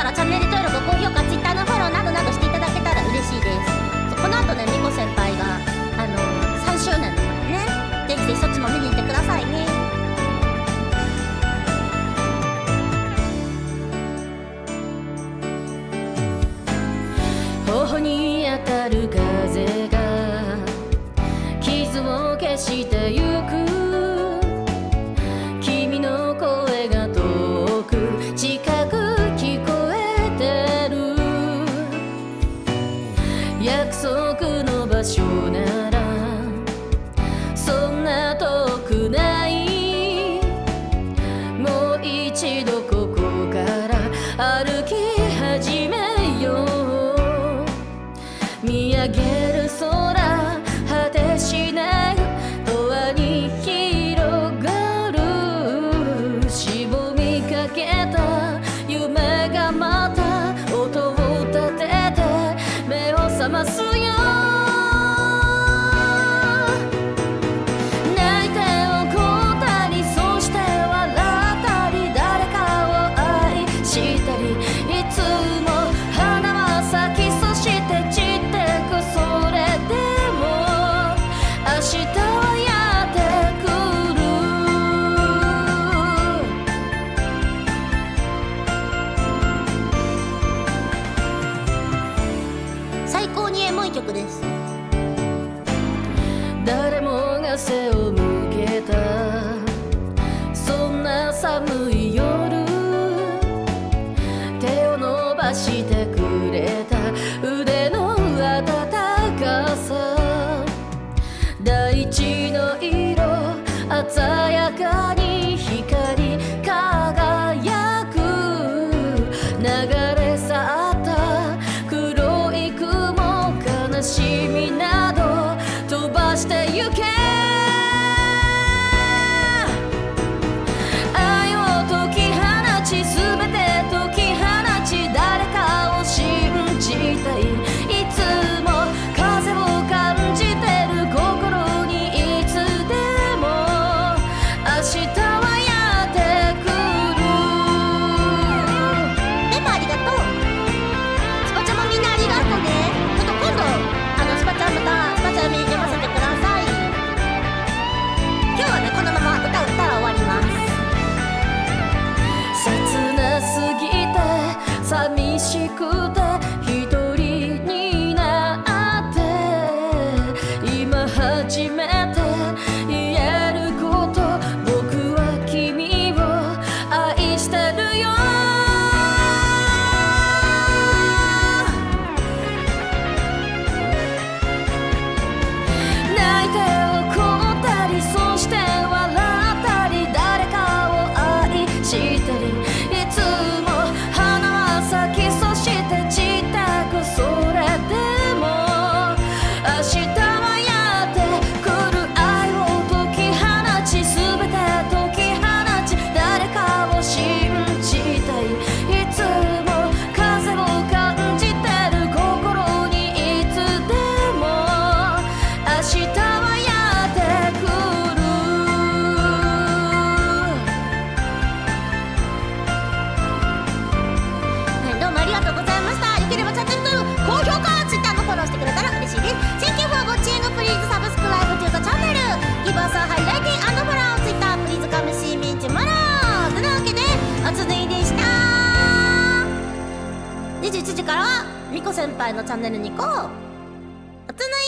たらチャンネル登録、高評価、Twitter のフォローなどなどしていただけたら嬉しいです。この後ね、みこ先輩が3周年なのでね、ぜひぜひそっちも見に行ってくださいね。 頬に当たる風が傷を消してゆく、君の声が遠く近く聞こえてる、約束の場所ならそんな遠くない、もう一度ここから歩き始めよう、見上げる空果てしない永遠に広がる、しぼみかけた夢がまた音を立てて目を覚ますよ、泣いて怒ったりそして笑ったり誰かを愛したり、いつも花は咲きそして散ってく、それでも明日はやってくる。最高にエモい曲です。 誰もが背を向けたそんな寒い夜、手を伸ばしてくれた腕の温かさ、大地の色鮮やかに光り輝く、流れ去った黒い雲、悲しみなど飛ばしてゆけ、愛を解き放ち全て解き放ち、誰かを信じたい、いつも風を感じてる心に、いつでも明日はやってくる。 でもありがとう。スパチャもみんなありがとうね。ちょっと今度スパチャ見に出ませてください。今日はねこのまま歌ったら終わります。 切なすぎて寂しくて一人になって、今初めて言えること、僕は君を愛してるよ、泣いて怒ったりそして笑ったり誰かを愛したり、いつも花は咲きそして散ってく、それでも明日はやってくる、愛を解き放ち全て解き放ち、誰かを信じたい、いつも風を感じてる心に、いつでも明日はやってくる。 はい、どうもありがとうございました。よければチャンネル登録、高評価、Twitter のフォローしてくれたら嬉しいです。Thank you for watching. Please subscribe to the channel. Give us a highlighting and follow Twitter. Please come see me tomorrow. というわけでおつぬいでした。21時からはみこ先輩のチャンネルに行こう。おつぬい。